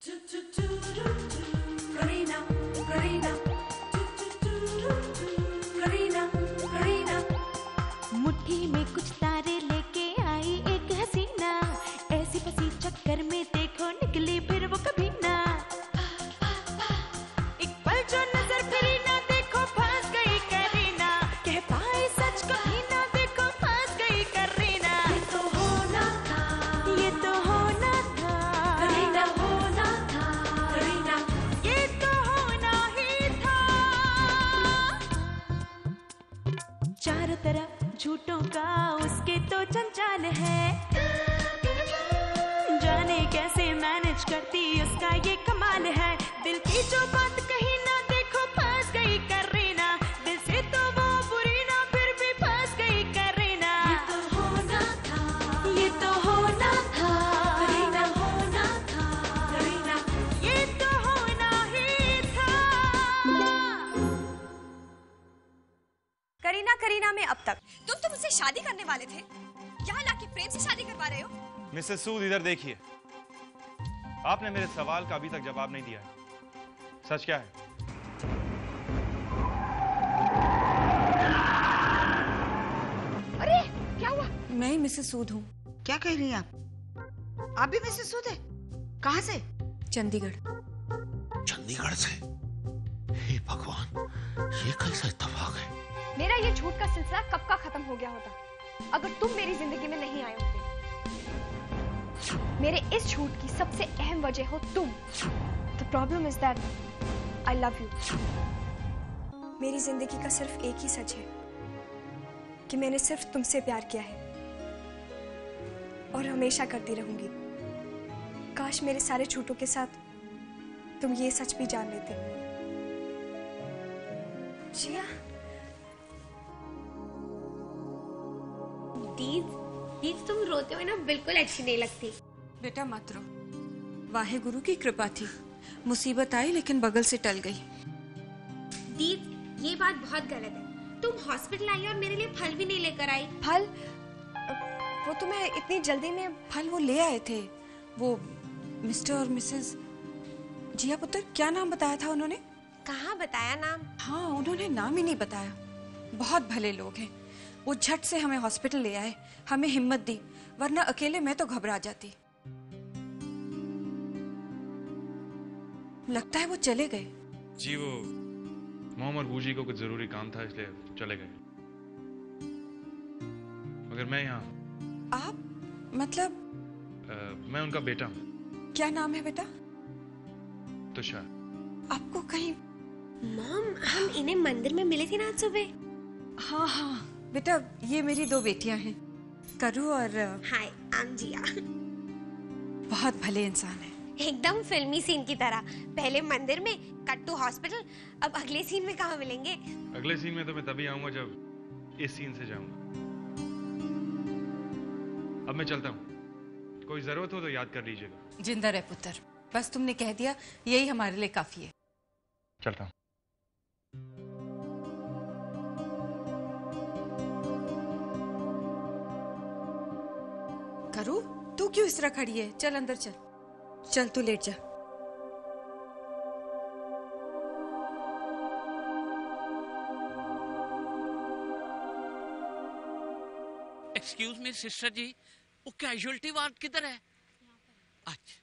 करीना करीना करीना करीना मुट्ठी में कुछ तारे लेके आई एक हसीना, ऐसी फंसी चक्कर में देखो निकली फिर वो कभी ना। एक पल जो नजर फिरी ना देखो फंस गई करीना, कह पाए सच कभी ना देखो फंस गई करीना। ये तो होना था, ये तो होना था करीना होना था करीना, ये तो होना ही था। चारों तरफ झूठों का उसके तो जंजाल है, जाने कैसे मैनेज करती उसका ये कमाल है। दिल की जो बात कही ना देखो फंस गई करीना, दिल से तो वो बुरी ना फिर भी फंस गई करीना। ये तो होना था, ये तो होना था करीना होना था करीना, ये तो होना ही था। करीना करीना में अब तक तुम तो मुझसे शादी करने वाले थे, यहाँ लाके प्रेम से शादी करवा रहे हो। मिसेस सूद इधर देखिए, आपने मेरे सवाल का अभी तक जवाब नहीं दिया है। सच क्या है? अरे क्या हुआ? मैं ही मिसेस सूद हूँ। क्या कह रही हैं आप भी मिसेस सूद है? कहाँ से? चंडीगढ़। चंडीगढ़ से? हे भगवान, ये कैसा इत्तेफाक है? मेरा ये झूठ का सिलसिला कब का खत्म हो गया होता अगर तुम मेरी जिंदगी में नहीं आए होते। मेरे इस झूठ की सबसे अहम वजह हो तुम। The problem is that I love you. मेरी जिंदगी का सिर्फ एक ही सच है कि मैंने सिर्फ तुमसे प्यार किया है और हमेशा करती रहूंगी। काश मेरे सारे झूठों के साथ तुम ये सच भी जान लेते। जिया, दीद तुम रोते हुए ना बिल्कुल अच्छी नहीं लगती। बेटा मत रो, वाहे गुरु की कृपा थी, मुसीबत आई लेकिन बगल से टल गई। दीद ये बात बहुत गलत है, तुम हॉस्पिटल आई और मेरे लिए फल भी नहीं लेकर आई। फल? वो तुम्हें इतनी जल्दी में? फल वो ले आए थे, वो मिस्टर और मिसेस जिया पुत्र। क्या नाम बताया था उन्होंने? कहाँ बताया नाम? हाँ, उन्होंने नाम ही नहीं बताया। बहुत भले लोग हैं। वो झट से हमें हॉस्पिटल ले आए, हमें हिम्मत दी, वरना अकेले मैं तो घबरा जाती। लगता है वो चले गए। जी वो मोम और बूजी को कुछ जरूरी काम था इसलिए चले गए। मगर मैं यहाँ। आप? मतलब? मैं उनका बेटा हूँ। क्या नाम है बेटा? तुषार। आपको कहीं? मॉम, हम इन्हें मंदिर में मिले थे ना आज सुबह। हाँ हाँ बेटा, ये मेरी दो बेटियां हैं, करू और। Hi, I am Jiya. बहुत भले इंसान है, एकदम फिल्मी सीन की तरह। पहले मंदिर में, कट टू हॉस्पिटल, अब अगले सीन में कहाँ मिलेंगे? अगले सीन में तो मैं तभी आऊंगा जब इस सीन से जाऊंगा। अब मैं चलता हूँ, कोई जरूरत हो तो याद कर लीजिएगा। जिंदा रहे पुत्र, बस तुमने कह दिया यही हमारे लिए काफी है। चलता हूँ। करू, तू क्यों इस तरह खड़ी है? चल अंदर चल। चल तू लेट जा। एक्सक्यूज मी सिस्टर जी, वो कैजुअलिटी वार्ड किधर है? अच्छा।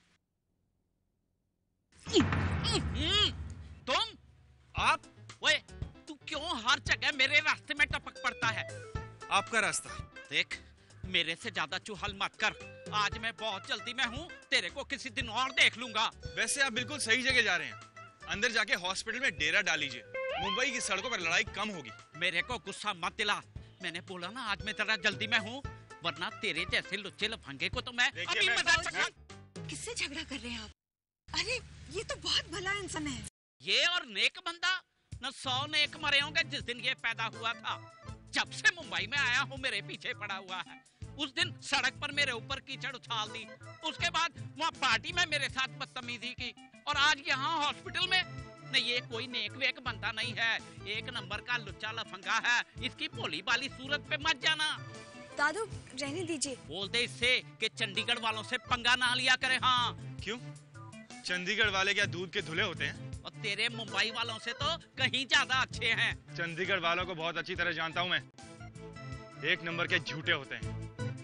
तुम? आप? ओए, तू क्यों हर जगह मेरे रास्ते में टपक पड़ता है? आपका रास्ता। देख, मेरे से ज्यादा चुहल मत कर। आज मैं बहुत जल्दी में हूँ, तेरे को किसी दिन और देख लूंगा। वैसे आप बिल्कुल सही जगह जा रहे हैं। अंदर जाके हॉस्पिटल में डेरा डाल लीजिए, मुंबई की सड़कों पर लड़ाई कम होगी। मेरे को गुस्सा मत दिला, मैंने बोला ना आज मैं जरा जल्दी में हूँ, वरना तेरे जैसे लुच्चे लफंगे को तो मैं अभी मजा सकूं। किससे झगड़ा कर रहे हैं आप? अरे ये तो बहुत भला इंसान है। ये और नेक बंदा न 100 नेक मरे होंगे जिस दिन ये पैदा हुआ था। जब से मुंबई में आया हूँ मेरे पीछे पड़ा हुआ है। उस दिन सड़क पर मेरे ऊपर कीचड़ उछाल दी, उसके बाद वहाँ पार्टी में मेरे साथ बदतमीजी की, और आज यहाँ हॉस्पिटल में। नहीं, ये कोई नेक वेक बंदा नहीं है, एक नंबर का लुच्चा लफंगा है। इसकी भोली भाली सूरत पे मत जाना। दादू रहने दीजिए। बोल दे इससे कि चंडीगढ़ वालों से पंगा ना लिया करे। हाँ। क्यों? चंडीगढ़ वाले क्या दूध के धुले होते हैं? और तेरे मुंबई वालों से तो कहीं ज्यादा अच्छे हैं। चंडीगढ़ वालों को बहुत अच्छी तरह जानता हूं मैं। एक नंबर के झूठे होते हैं।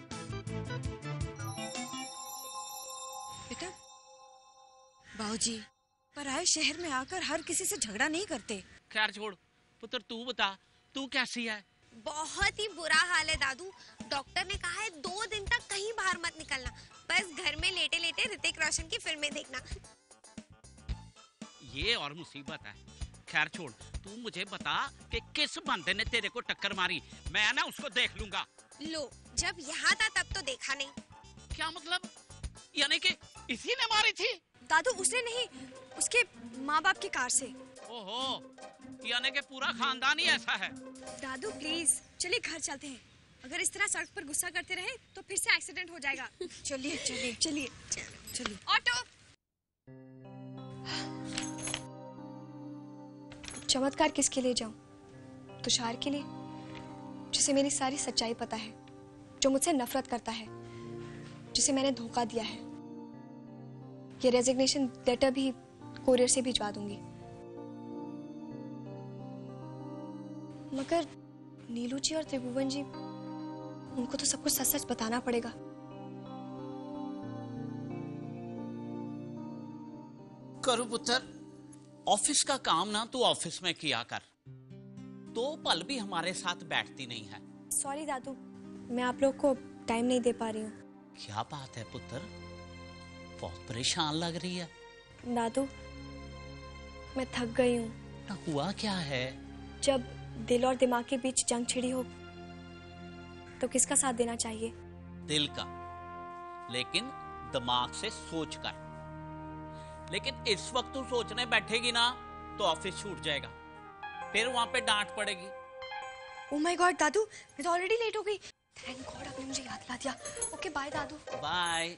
बेटा, बाबूजी पराए शहर में आकर हर किसी से झगड़ा नहीं करते। खैर छोड़ पुत्र, तू बता, तू कैसी है? बहुत ही बुरा हाल है दादू। डॉक्टर ने कहा है 2 दिन तक कहीं बाहर मत निकलना, बस घर में लेटे लेटे ऋतिक रोशन की फिल्में देखना। ये और मुसीबत है। खैर छोड़, तू मुझे बता कि किस बंदे ने तेरे को टक्कर मारी, मैं ना उसको देख लूंगा। लो, जब यहाँ था तब तो देखा नहीं। क्या मतलब? यानी कि इसी ने मारी थी? दादू उसने नहीं, उसके माँ बाप की कार से। ओहो, यानी कि पूरा खानदान ही ऐसा है। दादू प्लीज चलिए घर चलते हैं। अगर इस तरह सड़क पर गुस्सा करते रहे तो फिर से एक्सीडेंट हो जाएगा। चलिए चलिए चलिए चलिए। ऑटो। चमत्कार किसके लिए जाऊं? तुषार के लिए, जिसे मेरी सारी सच्चाई पता है, जो मुझसे नफरत करता है, जिसे मैंने धोखा दिया है। ये रेजिग्नेशन लेटर भी कोरियर से भिजवा दूंगी। मगर नीलू जी और त्रिभुवन जी, उनको तो सब कुछ सच सच बताना पड़ेगा। करो पुत्र, ऑफिस का काम ना तू ऑफिस में किया कर। 2 पल भी हमारे साथ बैठती नहीं है। सॉरी दादू, मैं आप लोग को टाइम नहीं दे पा रही हूँ। क्या बात है पुत्र, बहुत परेशान लग रही है। दादू मैं थक गई हूँ। ना हुआ क्या है? जब दिल और दिमाग के बीच जंग छिड़ी हो तो किसका साथ देना चाहिए? दिल का, लेकिन दिमाग से सोच कर। लेकिन इस वक्त तू सोचने बैठेगी ना तो ऑफिस छूट जाएगा, फिर वहां पे डांट पड़ेगी। ओह माय गॉड दादू, मैं तो ऑलरेडी लेट हो गई। थैंक गॉड आपने मुझे याद दिला दिया। ओके बाय दादू। बाय।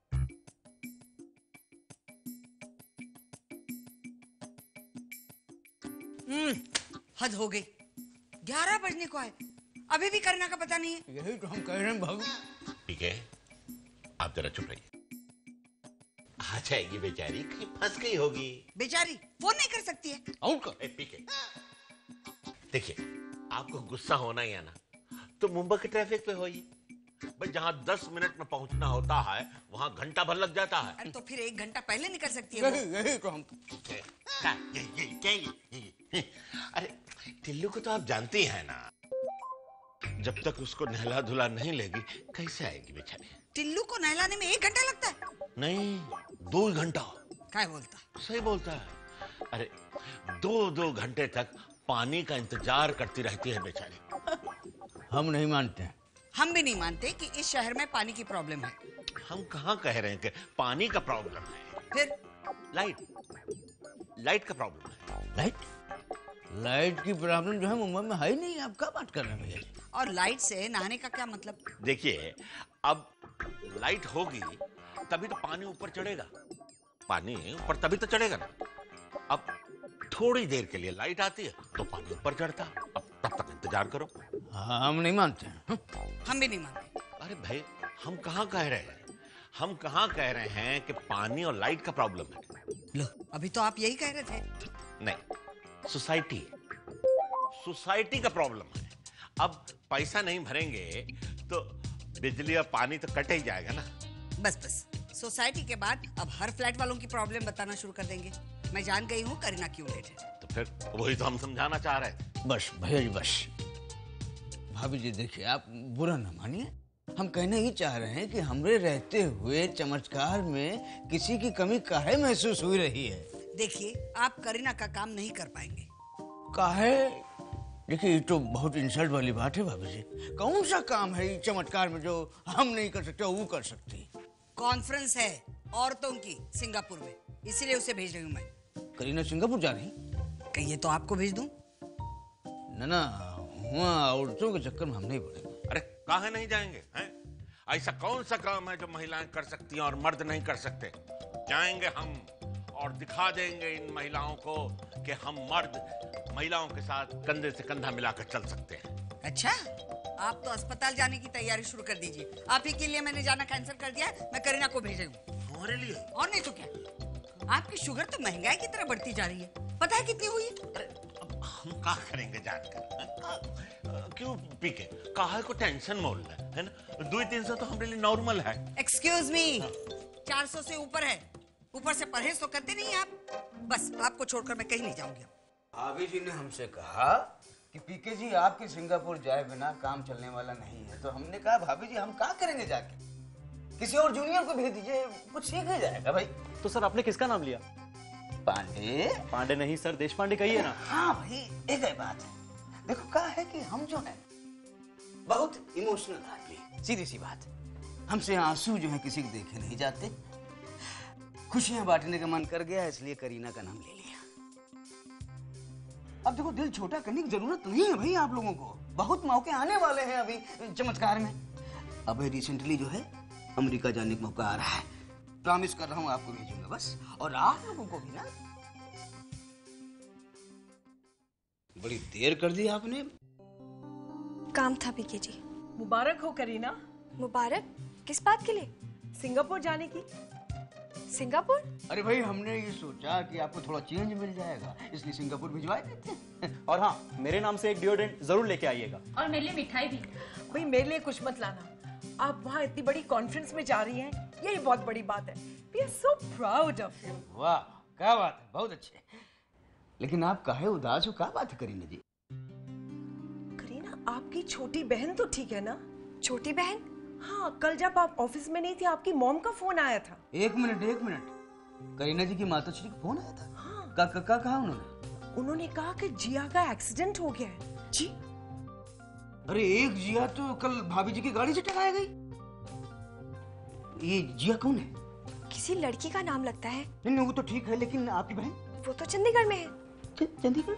हद हो गई, 11 बजने को है, अभी भी करना का पता नहीं है। यही तो हम कह रहे हैं भाभी। ठीक है, आप जरा चुप रहिए। आ जाएगी बेचारी, कहीं फंस गई होगी। बेचारी फोन नहीं कर सकती है? और को पीके देखिए, आपको गुस्सा होना ही है ना तो मुंबई के ट्रैफिक पे होइए। बस जहाँ 10 मिनट में पहुंचना होता है वहाँ घंटा भर लग जाता है। अरे तो फिर 1 घंटा पहले निकल सकती है। यही तो हम अरे टिल्लू को तो आप जानती हैं ना, जब तक उसको नहला धुला नहीं लेगी कैसे आएगी बेचारी। टिल्लू को नहलाने में 1 घंटा लगता है? नहीं, 2 घंटा। क्या बोलता? सही बोलता है। अरे 2 घंटे तक पानी का इंतजार करती रहती है बेचारी। हम नहीं मानते। हम भी नहीं मानते कि इस शहर में पानी की प्रॉब्लम है। हम कहाँ कह रहे हैं कि पानी का प्रॉब्लम है। फिर लाइट का प्रॉब्लम है। लाइट की प्रॉब्लम जो है मुंबई में है ही नहीं। आप क्या बात कर रहे हैं भैया? और लाइट से नहाने का क्या मतलब? देखिए, अब लाइट होगी तभी तो पानी ऊपर चढ़ेगा। पानी ऊपर तभी तो चढ़ेगा ना। अब थोड़ी देर के लिए लाइट आती है तो पानी ऊपर चढ़ता। अब तब तक इंतजार करो। हम नहीं मानते। हम भी नहीं मानते। अरे भाई, हम कहाँ कह रहे हैं, हम कहाँ कह रहे हैं कि पानी और लाइट का प्रॉब्लम है। लो, अभी तो आप यही कह रहे थे। नहीं, सोसाइटी का प्रॉब्लम है। अब पैसा नहीं भरेंगे तो बिजली और पानी तो कट ही जाएगा ना। बस सोसाइटी के बाद अब हर फ्लैट वालों की प्रॉब्लम बताना शुरू कर देंगे। मैं जान गई हूँ करीना क्यों लेट है। तो फिर वही तो हम समझाना चाह रहे हैं। बस भैया जी बस। भाभी जी देखिए, आप बुरा न मानिए। हम कहना ही चाह रहे हैं कि हमरे रहते हुए चमत्कार में किसी की कमी काहे महसूस हुई रही है। देखिए, आप करीना का काम नहीं कर पाएंगे। काहे? देखिए, ये तो बहुत इंसल्ट वाली बात है भाभी जी। कौन सा काम है चमत्कार में जो हम नहीं कर सकते वो कर सकती? कॉन्फ्रेंस है औरतों की सिंगापुर में, इसीलिए उसे भेज रही हूँ मैं। करीना सिंगापुर जा रही? कहिए तो आपको भेज दूं? ना वहाँ औरतों के चक्कर में हम नहीं पड़ेंगे। अरे काहे नहीं जाएंगे हैं? ऐसा कौन सा काम है जो महिलाएं कर सकती हैं और मर्द नहीं कर सकते? जाएंगे हम और दिखा देंगे इन महिलाओं को कि हम मर्द महिलाओं के साथ कंधे से कंधा मिलाकर चल सकते हैं। अच्छा, आप तो अस्पताल जाने की तैयारी शुरू कर दीजिए। आप ही के लिए मैंने जाना कैंसिल कर दिया है। मैं करीना को भेज रही हूँ। हमारे लिए? और नहीं तो क्या। आपकी शुगर तो महंगाई की तरह बढ़ती जा रही है। पता है कितनी हुई? अरे अब हम क्या करेंगे जानकर? क्यों पीके काहे को टेंशन मोल रहे है ना? 200-300 तो हमारे लिए नॉर्मल है। एक्सक्यूज मी, 400 से ऊपर है। ऊपर से परहेज तो करते नहीं आप। बस आपको छोड़कर मैं कहीं नहीं जाऊंगी। भाभी जी ने हमसे कहा कि पीके जी आपके सिंगापुर जाए बिना काम चलने वाला नहीं है, तो हमने कहा भाभी जी हम क्या करेंगे जाके, किसी और जूनियर को भेज दीजिए, कुछ सीख ही जाएगा भाई। तो सर आपने किसका नाम लिया? पांडे। पांडे नहीं सर, देश पांडे कहिए ना। हाँ भाई एक ही बात है। देखो क्या है कि हम जो है बहुत इमोशनल आदमी, सीधी सी बात। हमसे आंसू जो है किसी को देखे नहीं जाते। खुशियां बांटने का मन कर गया इसलिए करीना का नाम ले लिया। अब देखो दिल छोटा करने की जरूरत नहीं है भाई आप लोगों को, बहुत मौके आने वाले हैं अभी चमत्कार में। अभी रिसेंटली जो है अमेरिका जाने का मौका आ रहा है, प्रॉमिस कर रहा हूँ आपको भेजूंगा बस। और आप लोगों को भी ना। बड़ी देर कर दी आपने। काम था पीके जी। मुबारक हो करीना। मुबारक? किस बात के लिए? सिंगापुर जाने की। सिंगापुर? अरे भाई हमने ये सोचा कि आपको थोड़ा चेंज मिल जाएगा, इसलिए सिंगापुर भिजवा देते हैं। और हाँ, मेरे नाम से एक डिओड्रेंट जरूर लेके आइएगा। और मेरे लिए मिठाई भी। भाई मेरे लिए कुछ मत लाना। आप वहाँ इतनी बड़ी कॉन्फ्रेंस में जा रही हैं, यही बहुत बड़ी बात है। We are so proud of you। वाह क्या बात है, बहुत अच्छे। लेकिन आप काहे उदास हो, क्या बात है करीना जी? करीना आपकी छोटी बहन तो ठीक है ना? छोटी बहन? हाँ, कल जब आप ऑफिस में नहीं थी आपकी मॉम का फोन आया था। एक मिनट, करीना जी की माताश्री का फोन आया था? हाँ। कहा उन्होंने? उन्होंने कहा कि जिया का एक्सीडेंट हो गया है। जी? अरे एक जिया तो कल भाभी जी की गाड़ी से टकरा गई। ये जिया कौन है? किसी लड़की का नाम लगता है। नहीं वो तो ठीक है, लेकिन आपकी बहन? वो तो चंडीगढ़ में है। चंडीगढ़?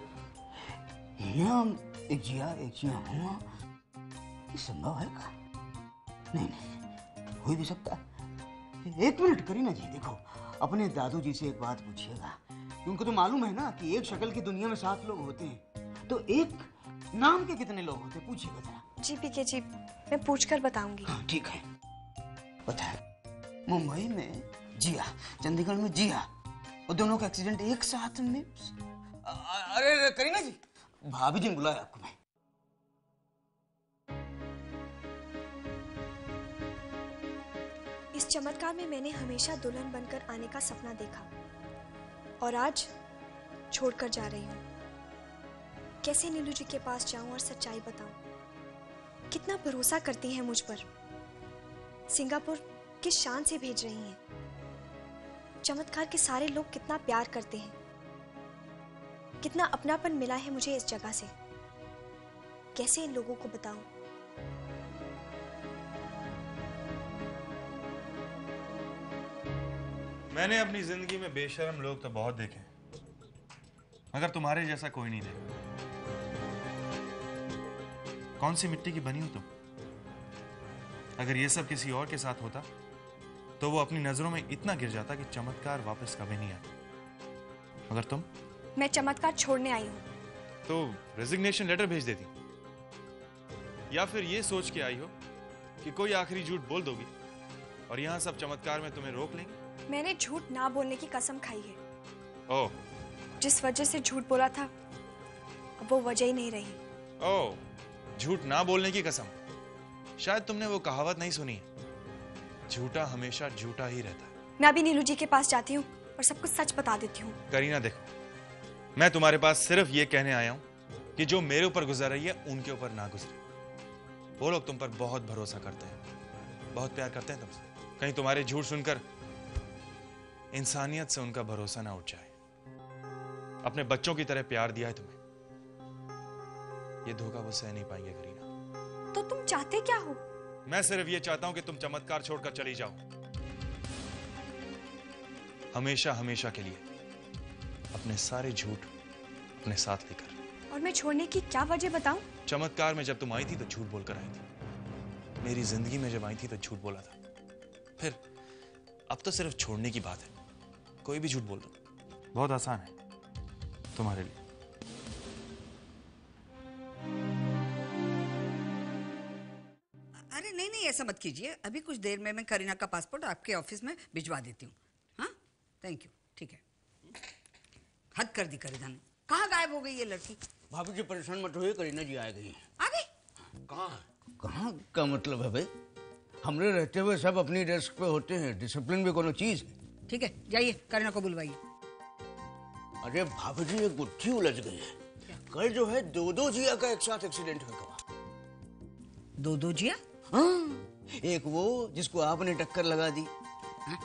एक जिया हुआ, ये संभव है का? नहीं हो भी सकता। एक मिनट करीना जी, देखो अपने दादू जी से एक बात पूछिएगा। उनको तो मालूम है ना कि एक शक्ल की दुनिया में 7 लोग होते हैं, तो एक नाम के कितने लोग होते हैं, पूछिएगा जरा। जी पीके जी, मैं पूछकर बताऊंगी। हाँ ठीक है, बताए। मुंबई में जिया, चंडीगढ़ में जिया, और दोनों का एक्सीडेंट एक साथ में। अरे करीना जी, भाभी जी ने बुलाया आपको। मैं इस चमत्कार में मैंने हमेशा दुल्हन बनकर आने का सपना देखा, और आज छोड़कर जा रही हूँ। कैसे नीलू जी के पास जाऊं और सच्चाई बताऊं? कितना भरोसा करती हैं मुझ पर। सिंगापुर किस शान से भेज रही हैं। चमत्कार के सारे लोग कितना प्यार करते हैं, कितना अपनापन मिला है मुझे इस जगह से। कैसे इन लोगों को बताऊं? मैंने अपनी जिंदगी में बेशर्म लोग तो बहुत देखे, मगर तुम्हारे जैसा कोई नहीं देखा। कौन सी मिट्टी की बनी हो तुम? अगर ये सब किसी और के साथ होता तो वो अपनी नजरों में इतना गिर जाता कि चमत्कार वापस कभी नहीं आता। मगर तुम? मैं चमत्कार छोड़ने आई हूँ। तो रेजिग्नेशन लेटर भेज देती, या फिर ये सोच के आई हो कि कोई आखिरी झूठ बोल दोगी और यहाँ सब चमत्कार में तुम्हें रोक लेंगे। मैंने झूठ ना बोलने की कसम खाई है। ओह, जिस वजह से झूठ बोला था अब वो वजह ही नहीं रही। ओह, झूठ ना बोलने की कसम। शायद तुमने वो कहावत नहीं सुनी है, झूठा हमेशा झूठा ही रहता है। मैं अभी नीलू जी के पास जाती हूँ और सब कुछ सच बता देती हूँ। करीना देखो, मैं तुम्हारे पास सिर्फ ये कहने आया हूँ कि जो मेरे ऊपर गुजर रही है उनके ऊपर ना गुजरे। वो लोग तुम पर बहुत भरोसा करते हैं, बहुत प्यार करते हैं तुमसे। कहीं तुम्हारे झूठ सुनकर इंसानियत से उनका भरोसा ना उठ जाए। अपने बच्चों की तरह प्यार दिया है तुम्हें, ये धोखा वो सह नहीं पाएंगे करीना। तो तुम चाहते क्या हो? मैं सिर्फ ये चाहता हूं कि तुम चमत्कार छोड़कर चली जाओ, हमेशा हमेशा के लिए, अपने सारे झूठ अपने साथ लेकर। और मैं छोड़ने की क्या वजह बताऊं? चमत्कार में जब तुम आई थी तो झूठ बोलकर आई थी, मेरी जिंदगी में जब आई थी तो झूठ बोला था, फिर अब तो सिर्फ छोड़ने की बात है। कोई भी झूठ बोल दो, बहुत आसान है तुम्हारे लिए। अरे नहीं ऐसा मत कीजिए, अभी कुछ देर में मैं करीना का पासपोर्ट आपके ऑफिस में भिजवा देती हूँ। हाँ, थैंक यू। ठीक है। हद कर दी करीना ने। कहाँ गायब हो गई ये लड़की? भाभी जी परेशान मत होइए, करीना जी आ गई। आ गई? कहाँ? कहाँ का मतलब है भाई? हमरे रहते हुए सब अपनी डेस्क पे होते हैं, डिसिप्लिन भी कोनो चीज है। ठीक है, जाइए करीना को बुलवाइए। अरे भाभी जी एक गुत्थी उलझ गई है। कल जो है दो जिया का एक साथ एक्सीडेंट हुआ। दो जिया? हाँ, एक वो जिसको आपने टक्कर लगा दी। हाँ?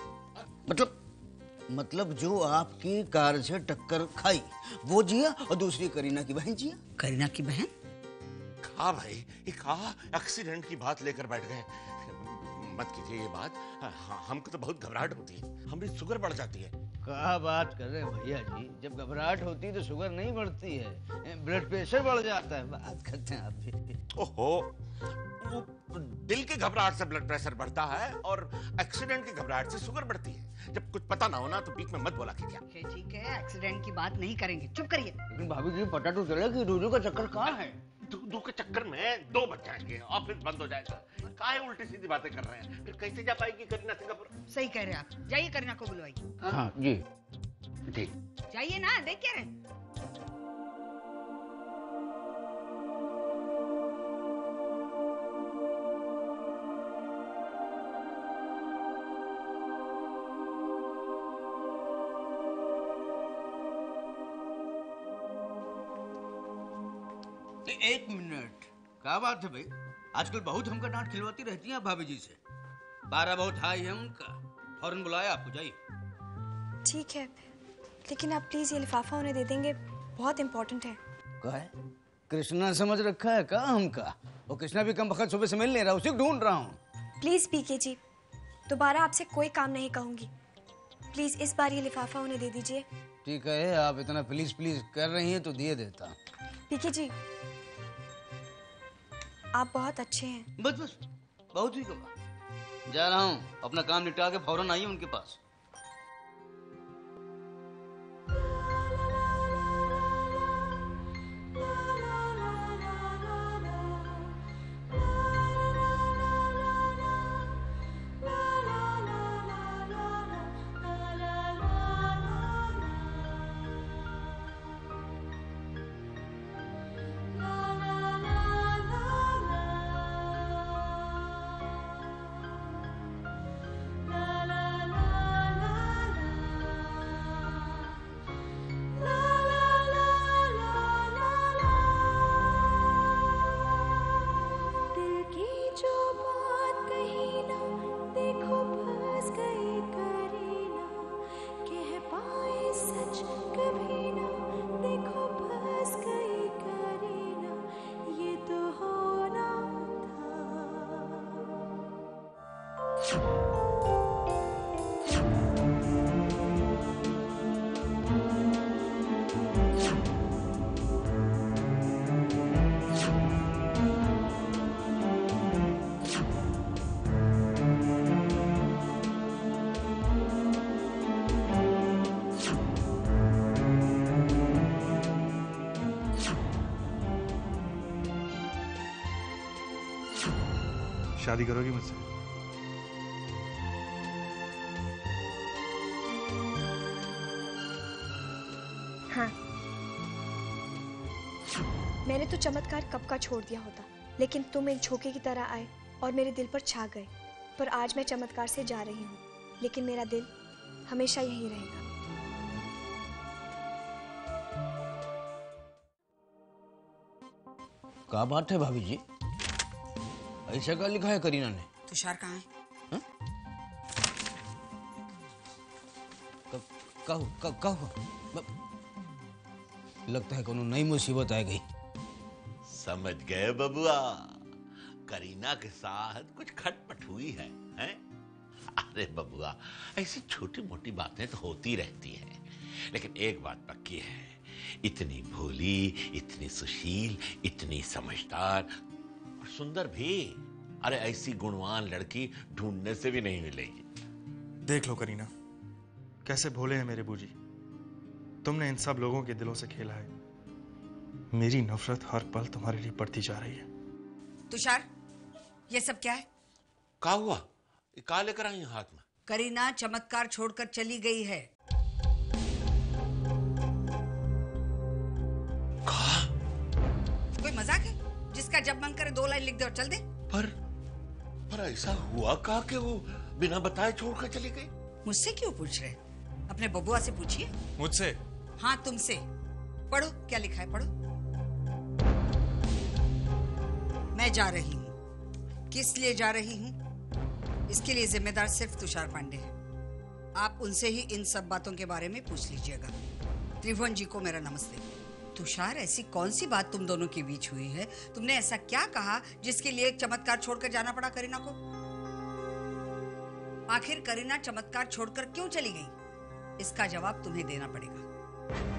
मतलब जो आपकी कार से टक्कर खाई वो जिया, और दूसरी करीना की बहन जिया। करीना की बहन? हाँ भाई, ये कहा एक्सीडेंट की बात लेकर बैठ गए। मत कीजिए ये बात। हमको तो बहुत घबराहट होती है, हमारी शुगर बढ़ जाती है। क्या बात कर रहे हैं भैया जी? जब घबराहट होती है तो शुगर नहीं बढ़ती है, ब्लड प्रेशर बढ़ जाता है। बात करते हैं आप भी। ओहो, वो दिल के घबराहट से ब्लड प्रेशर बढ़ता है और एक्सीडेंट की घबराहट से शुगर बढ़ती है। जब कुछ पता ना हो ना तो बीच में मत बोला कीजिए। ठीक है, एक्सीडेंट की बात नहीं करेंगे, चुप करिए। लेकिन भाभी जी पता तो चला कि दूधू का चक्कर कहाँ है? दूधू के चक्कर में 2 बज जाएंगे, ऑफिस बंद हो जाएगा। काहे उल्टी सीधी बातें कर रहे हैं? फिर कैसे जा पाएगी करीना सिंगापुर? सही कह रहे हैं आप। जाइए करीना को बुलवाइए। हाँ जी ठीक। जाइए ना, देख क्या रहे? एक मिनट, क्या बात है भाई? आजकल बहुत हमका डांट खिलवाती रहती हैं भाभी जी से। 12 बहुत हाई है उनका। फौरन बुलाया आपको, जाइए। ठीक है, लेकिन आप प्लीज ये लिफाफा उन्हें दे देंगे, बहुत इंपॉर्टेंट है। क्या है? कृष्णा समझ रखा है क्या हमका? वो कृष्णा भी कम वक्त सुबह से मिल नहीं रहा, उसे ढूंढ रहा हूँ। प्लीज पीके जी, दोबारा आपसे कोई काम नहीं कहूंगी। प्लीज इस बार ये लिफाफा उन्हें दे दीजिए। ठीक है, आप इतना प्लीज प्लीज कर रही हैं तो दिए देता। पीके जी, आप बहुत अच्छे हैं। बस बहुत ही कहा। जा रहा हूँ, अपना काम निपटा के फौरन आइए उनके पास। शादी करोगी मुझसे? हाँ, मैंने तो चमत्कार कब का छोड़ दिया होता, लेकिन तुम एक झोंके की तरह आए और मेरे दिल पर छा गए। पर आज मैं चमत्कार से जा रही हूँ, लेकिन मेरा दिल हमेशा यहीं रहेगा। क्या बात है भाभी जी? ऐसा क्या लिखा है करीना ने? तुषार कहाँ है? लगता है कोनो नई मुसीबत आ गई। समझ गए बबुआ, करीना के साथ कुछ खटपट हुई है, हैं? अरे बबुआ, ऐसी छोटी मोटी बातें तो होती रहती हैं, लेकिन एक बात पक्की है, इतनी भोली, इतनी सुशील, इतनी समझदार और सुंदर भी, अरे ऐसी गुणवान लड़की ढूंढने से भी नहीं मिलेगी। देख लो करीना, कैसे भोले हैं मेरे बूजी। तुमने इन सब लोगों के दिलों से खेला है। मेरी नफरत हर पल तुम्हारे लिए बढ़ती जा रही है। तुषार, ये सब क्या है? क्या हुआ? क्या लेकर आई हाथ में? करीना चमत्कार छोड़कर चली गई है। इसका जब मन करे 2 लाइन लिख दे और चल दे। पर ऐसा हुआ कहा कि वो बिना बताए छोड़कर चली गई? मुझसे क्यों पूछ रहे? अपने बबुआ से पूछिए। मुझसे? हाँ तुमसे। पढ़ो क्या लिखा है, पढ़ो। मैं जा रही हूँ। किस लिए जा रही हूँ इसके लिए जिम्मेदार सिर्फ तुषार पांडे है। आप उनसे ही इन सब बातों के बारे में पूछ लीजिएगा। त्रिभुवन जी को मेरा नमस्ते। तुषार, ऐसी कौन सी बात तुम दोनों के बीच हुई है? तुमने ऐसा क्या कहा जिसके लिए एक चमत्कार छोड़कर जाना पड़ा करीना को? आखिर करीना चमत्कार छोड़कर क्यों चली गई? इसका जवाब तुम्हें देना पड़ेगा।